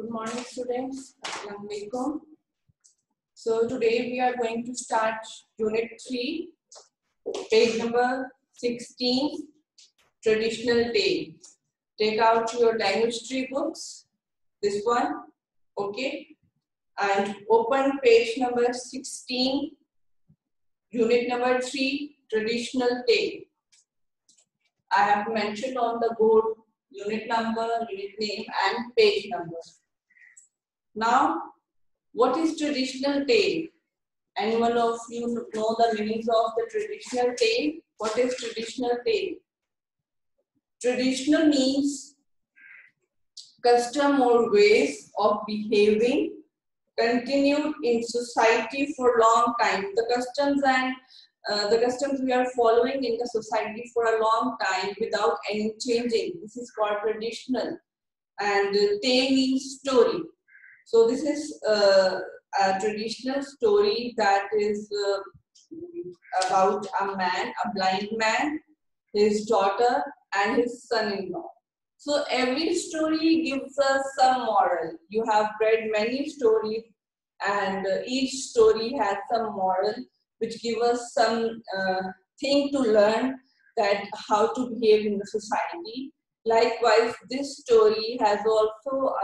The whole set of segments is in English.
Good morning, students. Assalamu alaikum. So today we are going to start Unit 3, page number 16, Traditional Tale. Take out your language tree books, this one, okay, and open page number 16, Unit number 3, Traditional Tale. I have mentioned on the board unit number, unit name, and page number. Now, what is traditional tale? Anyone of you know the meanings of the traditional tale? What is traditional tale? Traditional means custom or ways of behaving continued in society for a long time. The customs we are following in the society for a long time without any changing. This is called traditional. And tale means story. So this is a traditional story that is about a man, a blind man, his daughter, and his son-in-law. So every story gives us some moral. You have read many stories, and each story has some moral, which give us some thing to learn that how to behave in the society. Likewise, this story has also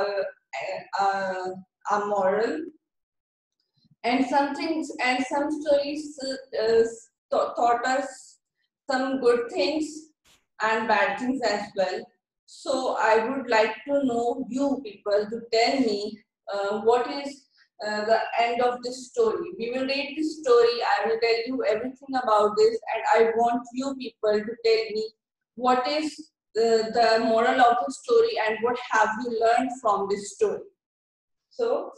a moral, and some things and some stories taught us some good things and bad things as well. So I would like to know you people to tell me what is the end of this story. We will read this story. I will tell you everything about this, and I want you people to tell me what is the moral of the story and what have you learned from this story. So,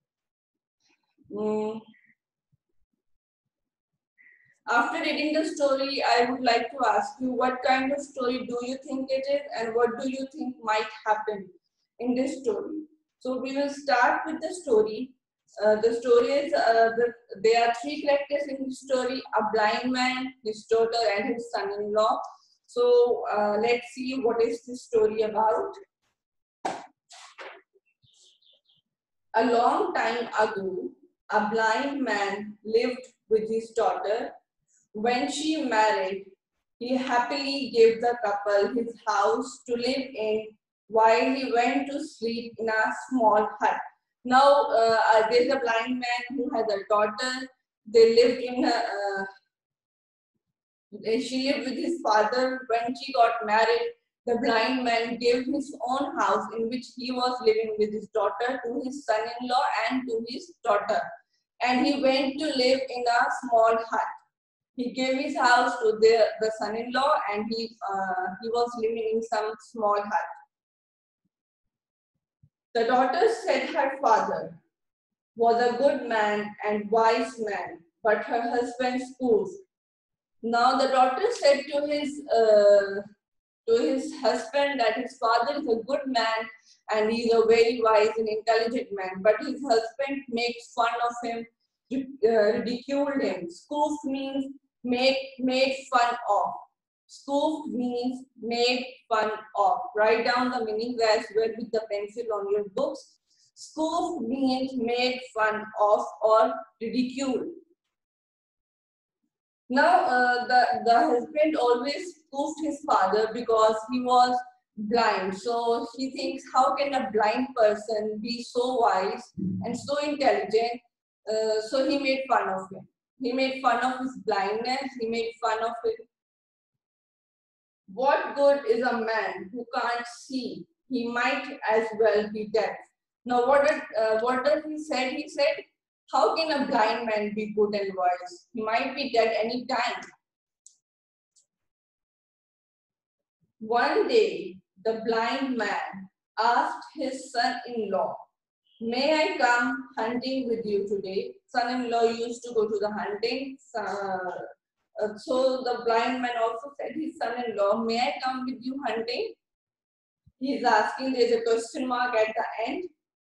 after reading the story, I would like to ask you what kind of story do you think it is and what do you think might happen in this story. So, we will start with the story. The story is, there are three characters in the story, a blind man, his daughter and his son-in-law. So, let's see what is this story about. A long time ago, a blind man lived with his daughter. When she married, he happily gave the couple his house to live in while he went to sleep in a small hut. Now, there's a blind man who has a daughter. They lived in she lived with his father. When she got married, the blind man gave his own house in which he was living with his daughter to his son-in-law and to his daughter. And he went to live in a small hut. He gave his house to the son-in-law, and he was living in some small hut. The daughter said her father was a good man and wise man, but her husband scoffed. Now the daughter said to his husband that his father is a good man and he is a very wise and intelligent man, but his husband makes fun of him, ridiculed him. Scoffed means made fun of. Scoffed means made fun of. Write down the meaning as well with the pencil on your books. Scoffed means made fun of or ridiculed. Now, the husband always scoffed his father because he was blind. So he thinks, how can a blind person be so wise and so intelligent? So he made fun of him. He made fun of his blindness. He made fun of it. What good is a man who can't see? He might as well be deaf. Now, what does he said? He said, how can a blind man be good and wise? He might be dead any time. One day, the blind man asked his son-in-law, may I come hunting with you today? Son-in-law used to go to the hunting. So the blind man also said his son-in-law, may I come with you hunting? He is asking, there is a question mark at the end.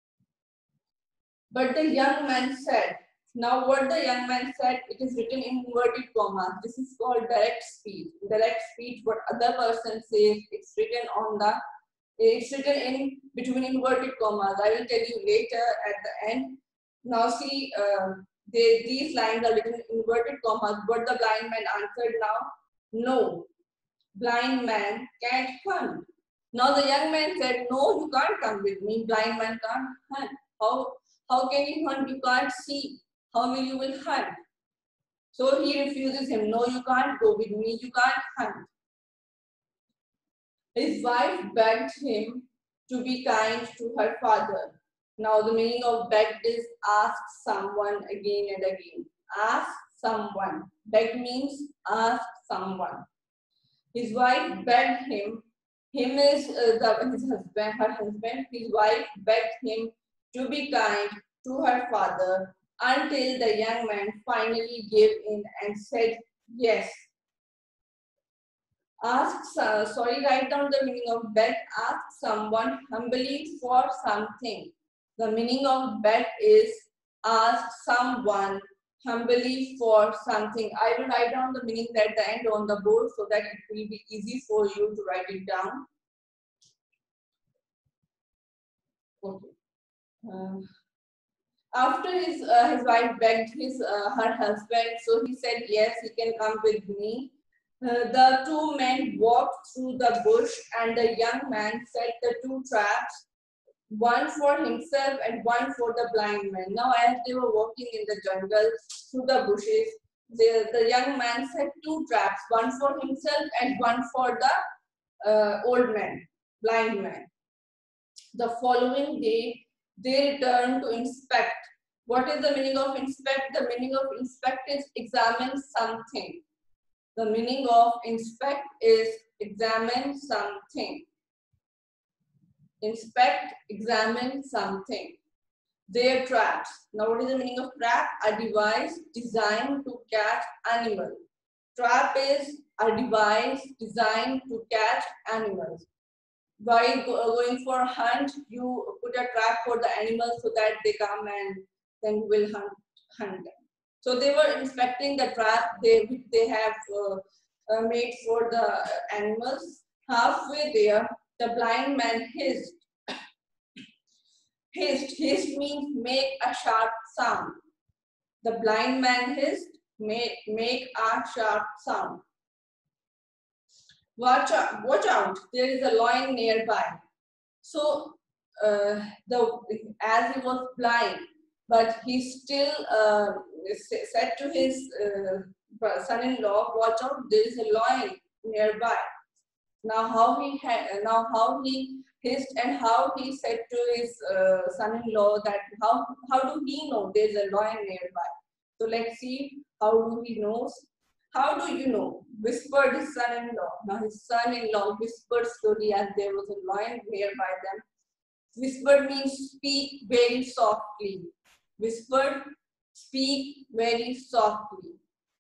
But the young man said, now what the young man said, it is written in inverted commas. This is called direct speech. Direct speech, what other person says, it's written on the It's written in between inverted commas. I will tell you later at the end. Now see, these lines are written in inverted commas. But the blind man answered now, no, blind man can't hunt. Now the young man said, no, you can't come with me. Blind man can't hunt. How can you hunt? You can't see. How will you hunt? So he refuses him. No, you can't go with me. You can't hunt. His wife begged him to be kind to her father. Now the meaning of begged is ask someone again and again. Ask someone. Beg means ask someone. His wife begged him. Him is his husband, her husband. His wife begged him to be kind to her father until the young man finally gave in and said yes. Write down the meaning of beg. Ask someone humbly for something. The meaning of beg is ask someone humbly for something. I will write down the meaning at the end on the board so that it will be easy for you to write it down. Okay. After his wife begged her husband, so he said yes, he can come with me. The two men walked through the bush, and the young man set the two traps, one for himself and one for the blind man. Now, as they were walking in the jungle through the bushes, the young man set two traps, one for himself and one for the old man, blind man. The following day, they returned to inspect. What is the meaning of inspect? The meaning of inspect is examine something. The meaning of inspect is examine something. Inspect, examine something. Their traps. Now what is the meaning of trap? A device designed to catch animals. Trap is a device designed to catch animals. While going for a hunt, you put a trap for the animals so that they come and then you will hunt them. So they were inspecting the trap they have made for the animals. Halfway there, the blind man hissed. Hissed means make a sharp sound. The blind man hissed, make a sharp sound. Watch out, there is a lion nearby. So as he was blind, but he still said to his son-in-law, watch out, there is a lion nearby. Now how he hissed and how he said to his son-in-law that how do he know there is a lion nearby? So let's see how do he knows. How do you know? Whispered his son-in-law. Now his son-in-law whispered slowly as there was a lion nearby them. Whispered means speak very softly. Whispered, speak very softly.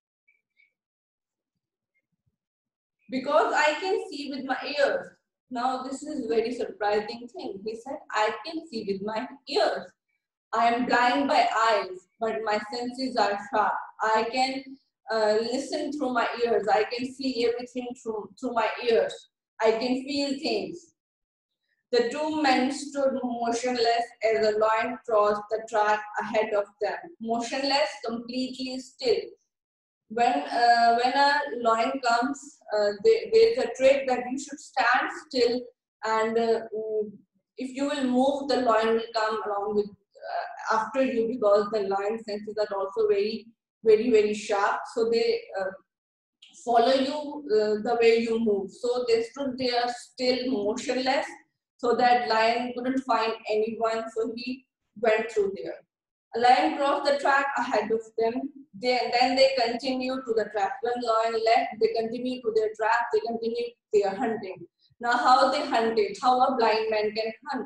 Because I can see with my ears. Now this is very surprising thing. He said, I can see with my ears. I am blind by eyes, but my senses are sharp. I can listen through my ears. I can see everything through my ears. I can feel things. The two men stood motionless as a lion crossed the track ahead of them. Motionless, completely still. When a lion comes, there is a trick that you should stand still, and if you will move, the lion will come along with after you, because the lion senses are also very, very, very sharp. So they follow you the way you move. So they stood there still motionless, so that lion couldn't find anyone. So he went through there. A lion crossed the track ahead of them. Then they continued to the trap. When lion left, they continued to their trap. They continued their hunting. Now, how they hunted? How a blind man can hunt?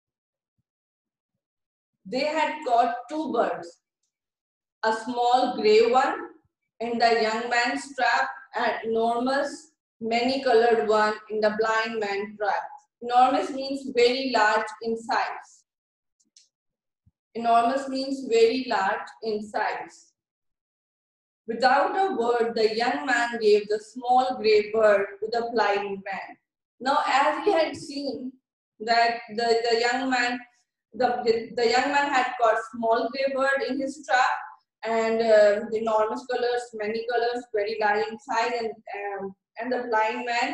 They had caught two birds, a small gray one in the young man's trap, and enormous, many-colored one in the blind man's trap. Enormous means very large in size. Enormous means very large in size. Without a word, the young man gave the small gray bird to the blind man. Now, as he had seen that the young man had got small gray bird in his trap, and enormous colors, many colors, very large in size, and the blind man,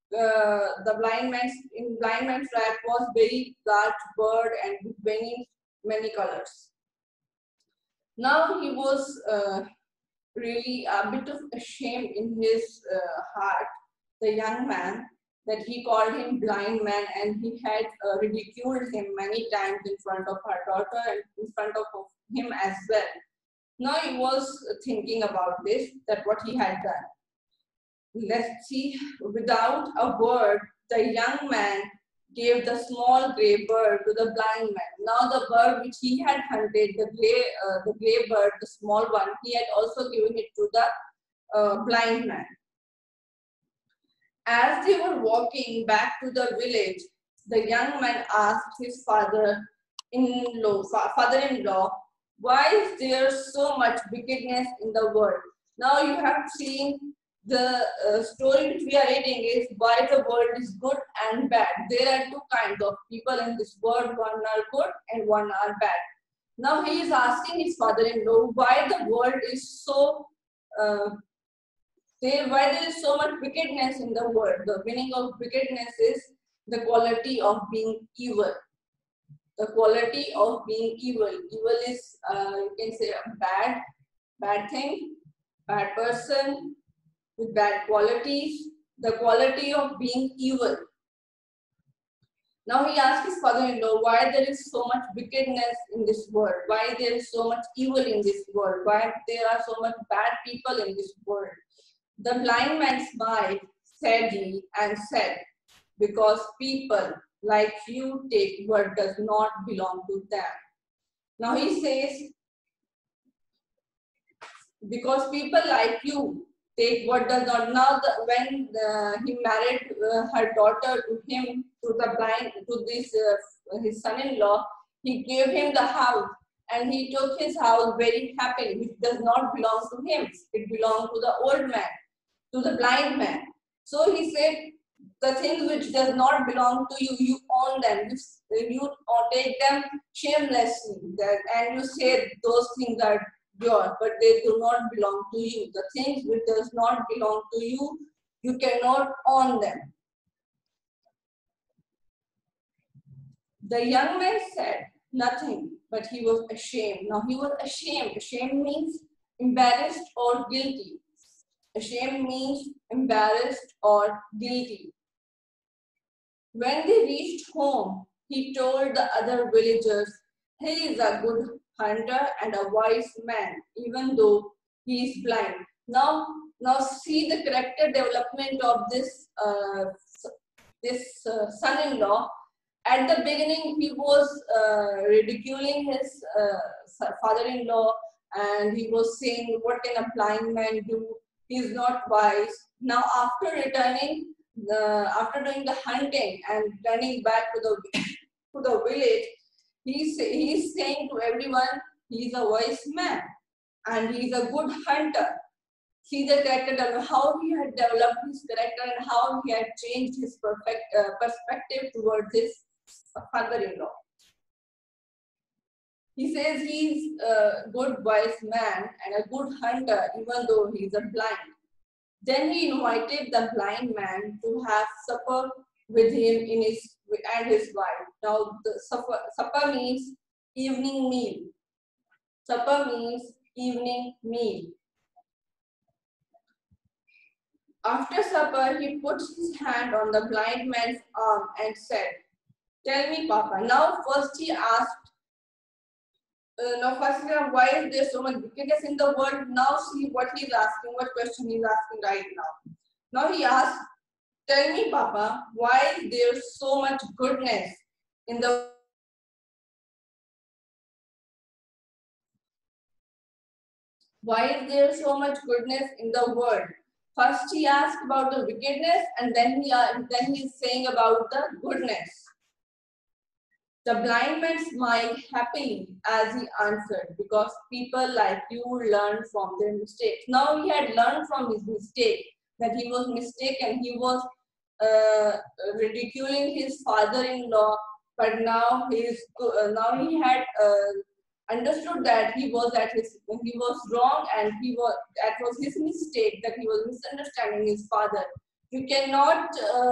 blind man's trap was very large bird and with many colors. Now he was really a bit of ashamed in his heart, the young man, that he called him blind man, and he had ridiculed him many times in front of her daughter and in front of him as well. Now he was thinking about this, that what he had done. Let's see, without a word, the young man gave the small gray bird to the blind man. Now the bird which he had hunted, the gray bird, the small one, he had also given it to the blind man. As they were walking back to the village, the young man asked his father-in-law, why is there so much wickedness in the world? Now you have seen the story which we are reading is why the world is good and bad. There are two kinds of people in this world, one are good and one are bad. Now he is asking his father-in-law why the world is so why there is so much wickedness in the world. The meaning of wickedness is the quality of being evil. The quality of being evil. Evil is, you can say, a bad thing, bad person with bad qualities. The quality of being evil. Now he asked his father-in-law why there is so much wickedness in this world. Why there is so much evil in this world. Why there are so much bad people in this world. The blind man smiled sadly and said, because people like you take what does not belong to them. Now he says, because people like you take what does not. Now when he married her daughter to him, his son-in-law, he gave him the house and he took his house very happily, which does not belong to him. It belonged to the old man, to the blind man. So he said, the things which does not belong to you, you own them. You take them shamelessly, and you say those things are yours, but they do not belong to you. The things which does not belong to you, you cannot own them. The young man said nothing, but he was ashamed. Now he was ashamed. Ashamed means embarrassed or guilty. Ashamed means embarrassed or guilty. When they reached home, he told the other villagers, he is a good hunter and a wise man, even though he is blind. Now see the character development of this son-in-law. At the beginning, he was ridiculing his father-in-law, and he was saying, what can a blind man do? He is not wise. Now after returning, after doing the hunting and returning back to the village, he is saying to everyone, he is a wise man and he is a good hunter. See the character, how he had developed his character and how he had changed his perspective towards his father-in-law. He says he is a good wise man and a good hunter, even though he is a blind. Then he invited the blind man to have supper with him and his wife. Now the supper means evening meal. Supper means evening meal. After supper, he put his hand on the blind man's arm and said, tell me, Papa. Now first he asked, why is there so much wickedness in the world? Now see what he's asking, what question he's asking right now. Now he asked, tell me, Papa, why is there so much goodness in the Why is there so much goodness in the world? First he asked about the wickedness, and then he's saying about the goodness. The blind man smiled happily as he answered, because people like you learn from their mistakes. Now he had learned from his mistake, that he was mistaken. He was ridiculing his father-in-law, but now now he had understood that he was wrong, and that was his mistake, that he was misunderstanding his father. You cannot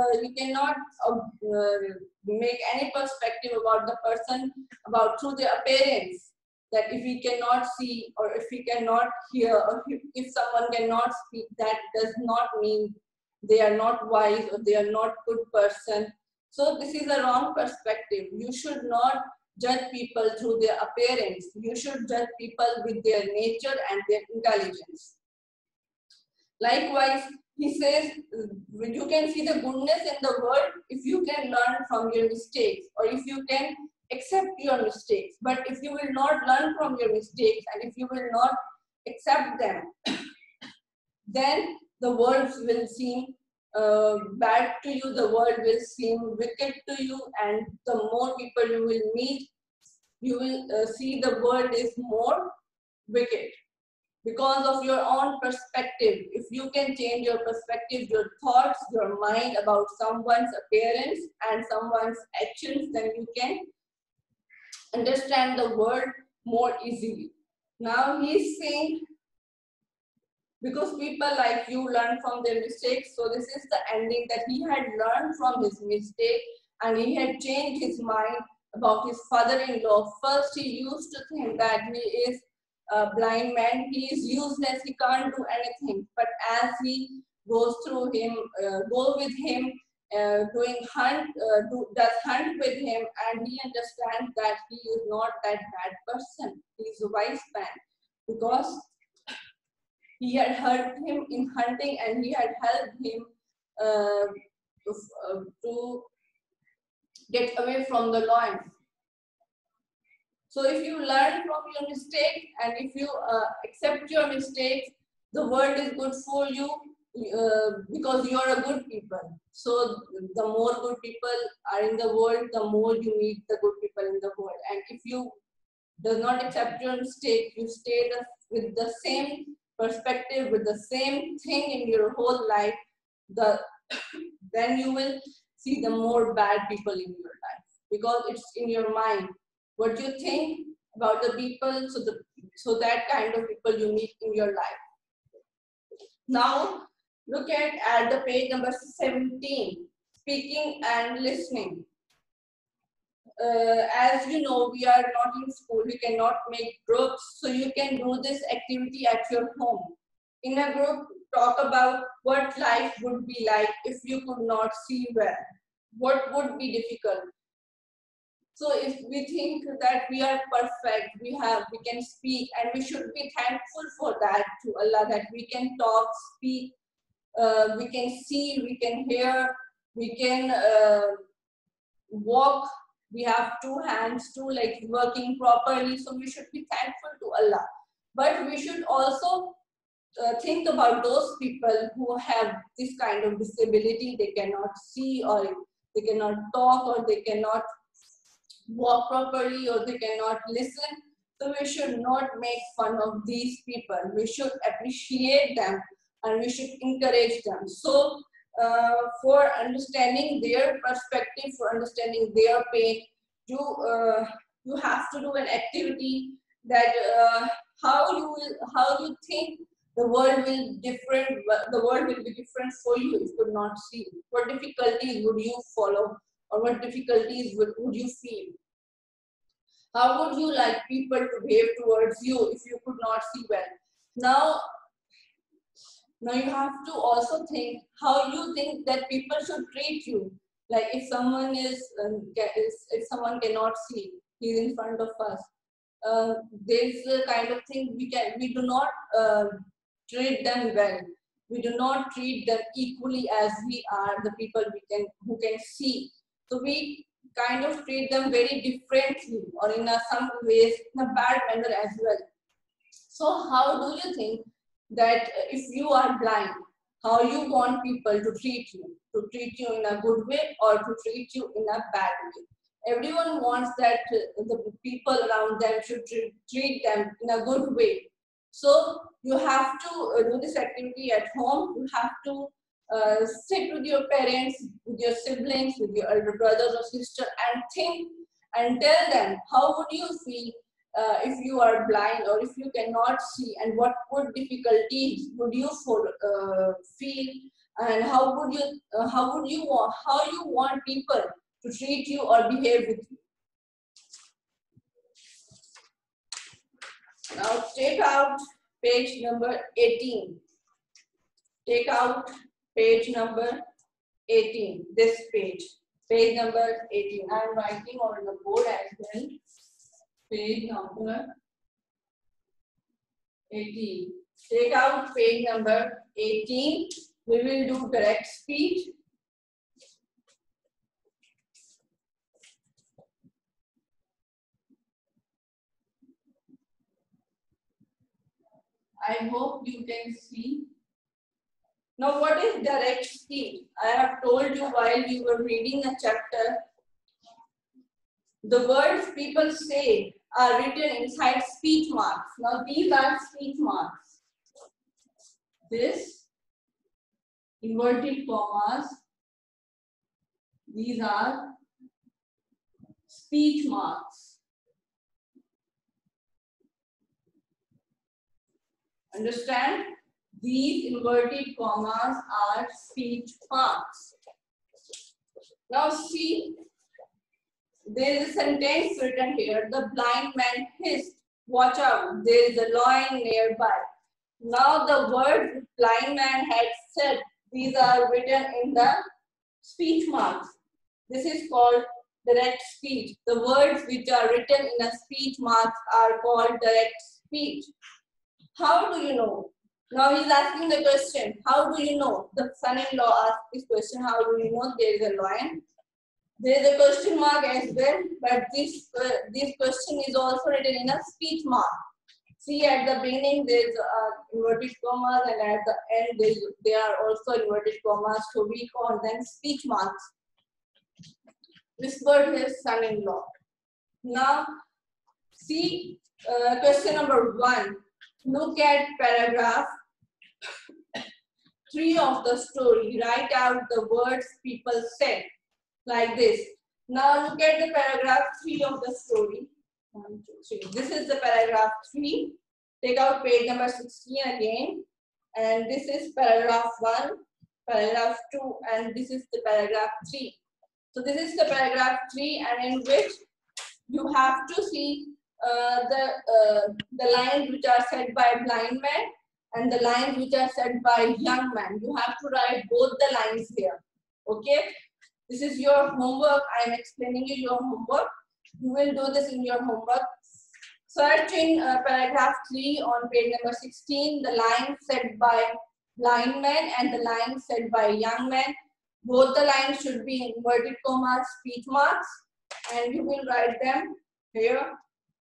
make any perspective about the person about through their appearance. That if he cannot see, or if he cannot hear, or if someone cannot speak, that does not mean they are not wise or they are not good person. So this is a wrong perspective. You should not judge people through their appearance. You should judge people with their nature and their intelligence. Likewise, he says, you can see the goodness in the world if you can learn from your mistakes, or if you can accept your mistakes. But if you will not learn from your mistakes, and if you will not accept them, then the world will seem bad to you, the world will seem wicked to you, and the more people you will meet, you will see the world is more wicked. Because of your own perspective. If you can change your perspective, your thoughts, your mind about someone's appearance and someone's actions, then you can understand the world more easily. Now he's saying, because people like you learn from their mistakes, so this is the ending, that he had learned from his mistake and he had changed his mind about his father-in-law. First, he used to think that he is a blind man, he is useless, he can't do anything. But as he goes through him, go with him, does hunt with him, and he understands that he is not that bad person. He is a wise man, because he had helped him in hunting, and he had helped him to get away from the lions. So if you learn from your mistake, and if you accept your mistakes, the world is good for you, because you are a good people. So the more good people are in the world, the more you meet the good people in the world. And if you does not accept your mistake, you stay with the same perspective, with the same thing in your whole life, then you will see the more bad people in your life, because it's in your mind. What you think about the people, so that kind of people you meet in your life. Now look at the page number 17, speaking and listening. As you know, we are not in school, we cannot make groups, so you can do this activity at your home. In a group, talk about what life would be like if you could not see well. What would be difficult? So if we think that we are perfect, we can speak, and we should be thankful for that to Allah, that we can talk, speak, we can see, we can hear, we can walk. We have two hands, two legs working properly, so we should be thankful to Allah. But we should also think about those people who have this kind of disability. They cannot see, or they cannot talk, or they cannot walk properly, or they cannot listen. So we should not make fun of these people. We should appreciate them, and we should encourage them. So for understanding their perspective, for understanding their pain, you have to do an activity that how you think the world will be different for you if you could not see. What difficulties would you follow, or what difficulties would you feel? How would you like people to behave towards you if you could not see well? Now you have to also think how you think that people should treat you. Like if someone if someone cannot see, he's in front of us. There's a kind of thing we do not treat them well. We do not treat them equally as we are the people who can see. So we kind of treat them very differently, or in some ways in a bad manner as well. So how do you think that if you are blind, how you want people to treat you in a good way or to treat you in a bad way? Everyone wants that the people around them should treat them in a good way. So you have to do this activity at home. You have to sit with your parents, with your siblings, with your elder brothers or sister, and think and tell them how would you feel if you are blind or if you cannot see, and what would difficulties would you feel, and how you want people to treat you or behave with you. Now take out page number 18. Take out page number 18. This page number 18. I am writing on the board as well. Page number 18. Take out page number 18. We will do direct speech. I hope you can see. Now, what is direct speech? I have told you while we were reading a chapter, the words people say are written inside speech marks. Now, these are speech marks. This, inverted commas, these are speech marks. Understand? These inverted commas are speech marks. Now see, there is a sentence written here. The blind man hissed, "Watch out, there is a lion nearby." Now the words blind man had said, these are written in the speech marks. This is called direct speech. The words which are written in a speech marks are called direct speech. How do you know? Now he is asking the question, how do you know? The son-in-law asked this question, how do you know there is a lion? There is a question mark as well, but this question is also written in a speech mark. See, at the beginning there is inverted commas, and at the end there are also inverted commas, so we call them speech marks. Whispered his son-in-law. Now, see question number 1. Look at paragraph 3 of the story. Write out the words people said, like this. Now look at the paragraph 3 of the story. 1, 2, 3. This is the paragraph 3. Take out page number 16 again. And this is paragraph 1, paragraph 2, and this is the paragraph 3. So this is the paragraph 3, and in which you have to see the lines which are said by blind man and the lines which are said by young man. You have to write both the lines here. Okay? This is your homework. I am explaining you your homework. You will do this in your homework. Search in paragraph 3 on page number 16, the line said by blind man and the line said by young man. Both the lines should be in inverted commas, speech marks, and you will write them here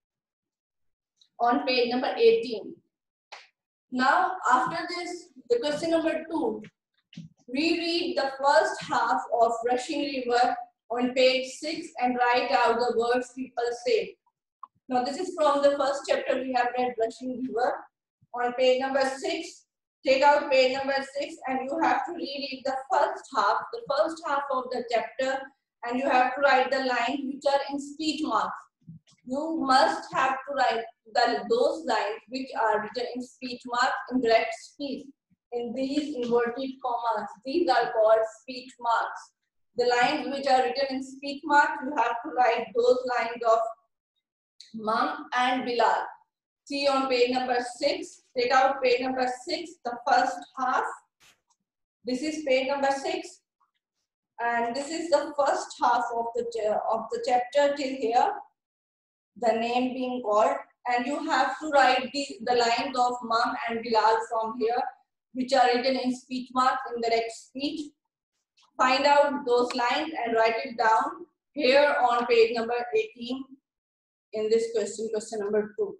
on page number 18. Now, after this, the question number 2. Reread the first half of Rushing River on page 6 and write out the words people say. Now, this is from the first chapter we have read, Rushing River. On page number 6, take out page number 6 and you have to reread the first half of the chapter, and you have to write the lines which are in speech marks. You must have to write those lines which are written in speech marks in direct speech. In these inverted commas, these are called speech marks. The lines which are written in speech marks, you have to write those lines of Mum and Bilal. See on page number 6. Take out page number 6, the first half. This is page number 6, and this is the first half of the chapter till here. The name being called, and you have to write the lines of Mum and Bilal from here, which are written in speech marks in direct speech. Find out those lines and write it down here on page number 18 in this question number 2.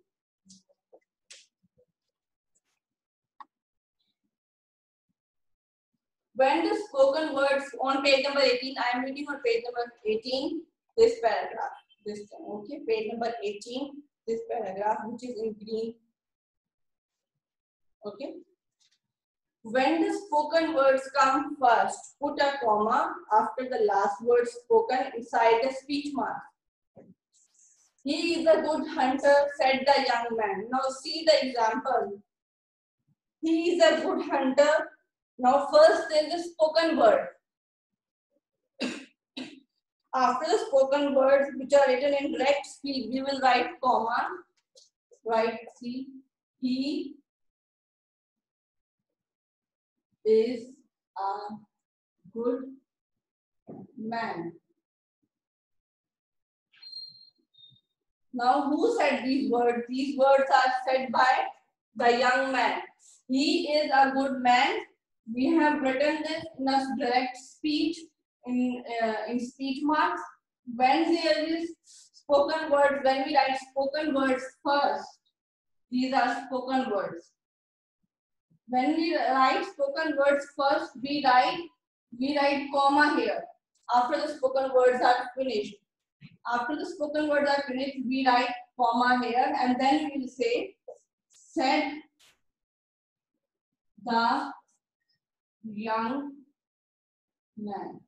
When the spoken words on page number 18, I am reading on page number 18, this paragraph. This time, okay, page number 18, this paragraph which is in green. Okay. When the spoken words come first, put a comma after the last word spoken inside the speech mark. He is a good hunter, said the young man. Now see the example. He is a good hunter. Now first there is a spoken word. After the spoken words which are written in direct speech, we will write comma. Right, see, he is a good man. Now, who said these words? These words are said by the young man. He is a good man. We have written this in a direct speech in speech marks. When there is spoken words, when we write spoken words first, these are spoken words. When we write spoken words first, we write comma here. After the spoken words are finished. After the spoken words are finished, we write comma here and then we will say, said the young man.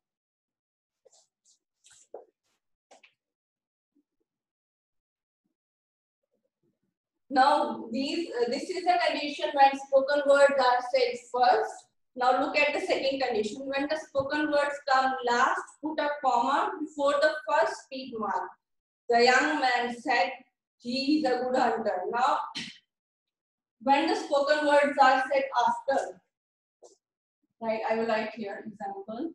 Now, this is the condition when spoken words are said first. Now, look at the second condition. When the spoken words come last, put a comma before the first speech mark. The young man said, he is a good hunter. Now, when the spoken words are said after, right, I will write here example.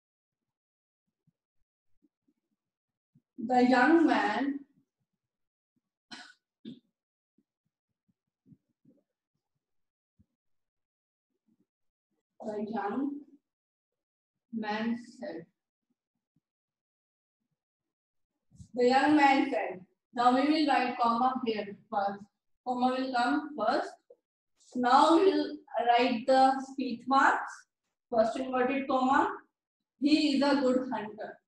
The young man said. The young man said. Now we will write comma here first. Comma will come first. Now we will write the speech marks. First inverted comma. He is a good hunter.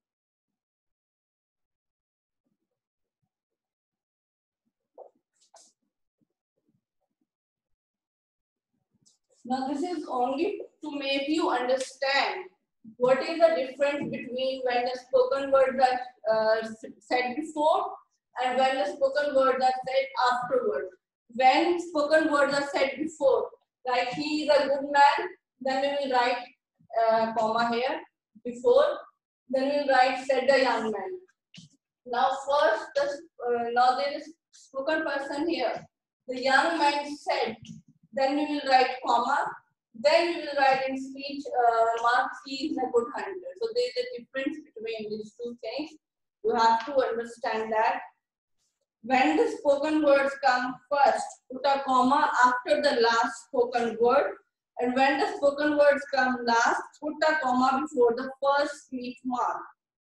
Now this is only to make you understand what is the difference between when the spoken words are said before and when the spoken words are said afterwards. When spoken words are said before, like he is a good man, then we will write comma here before. Then we will write said the young man. Now first, now there is spoken person here. The young man said. Then we will write comma. Then we will write in speech marks, he is a good hunter. So there is a difference between these two things. You have to understand that. When the spoken words come first, put a comma after the last spoken word. And when the spoken words come last, put a comma before the first speech mark.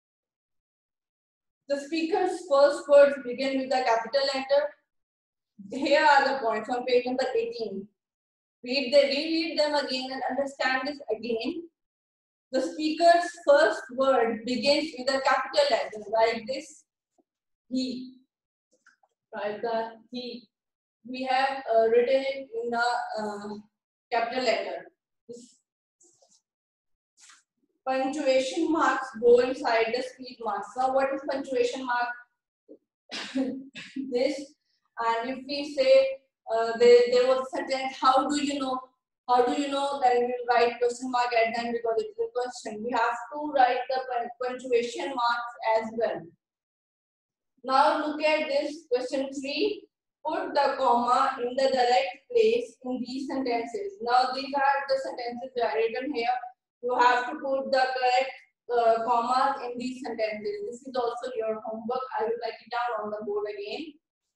The speaker's first words begin with a capital letter. Here are the points on page number 18. Reread them again and understand this again. The speaker's first word begins with a capital letter, like this. He. Right, the he. We have written it in a capital letter. This punctuation marks go inside the speech marks. Now, what is punctuation mark? This, and if we say there was a sentence, how do you know? How do you know? Then we will write question mark at the end because it is a question. We have to write the punctuation marks as well. Now look at this question 3. Put the comma in the direct place in these sentences. Now these are the sentences that are written here. You have to put the correct commas in these sentences. This is also your homework. I will write it down on the board again.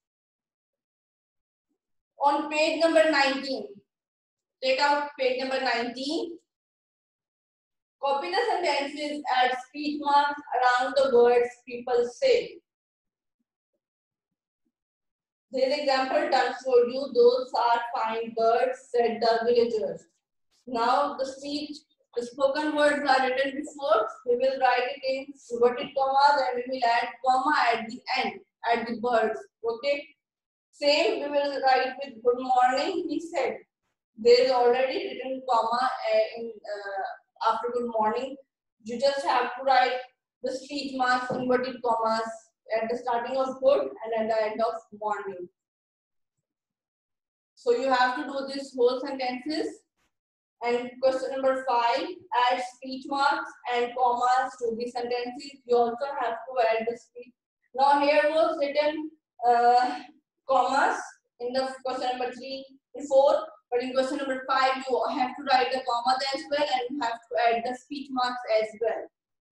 On page number 19, take out page number 19. Copy the sentences, add speech marks around the words people say. There is example done for you. Those are fine birds, said the villagers. Now the spoken words are written before. We will write it in inverted comma, then we will add comma at the end, at the birds. Okay. Same we will write with good morning, he said. there is already written comma in after good morning. You just have to write the speech marks, inverted commas at the starting of good and at the end of morning. So you have to do this whole sentences. And question number 5, add speech marks and commas to the sentences. You also have to add the speech. Now here was written commas in the question number 3 and 4, but in question number 5 you have to write the commas as well, and you have to add the speech marks as well.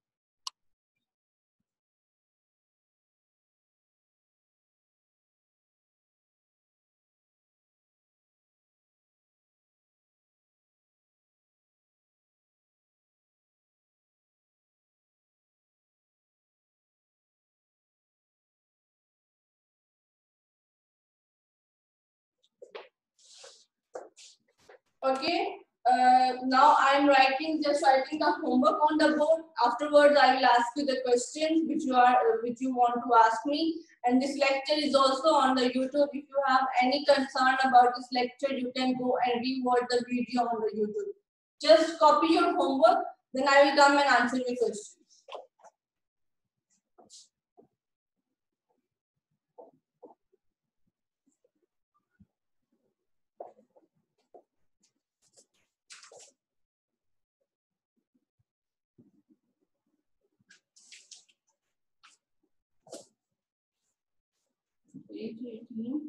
Okay. Now I'm just writing the homework on the board. Afterwards, I will ask you the questions which you want to ask me. And this lecture is also on the YouTube. If you have any concern about this lecture, you can go and rewatch the video on the YouTube. Just copy your homework, then I will come and answer your questions. Page 18.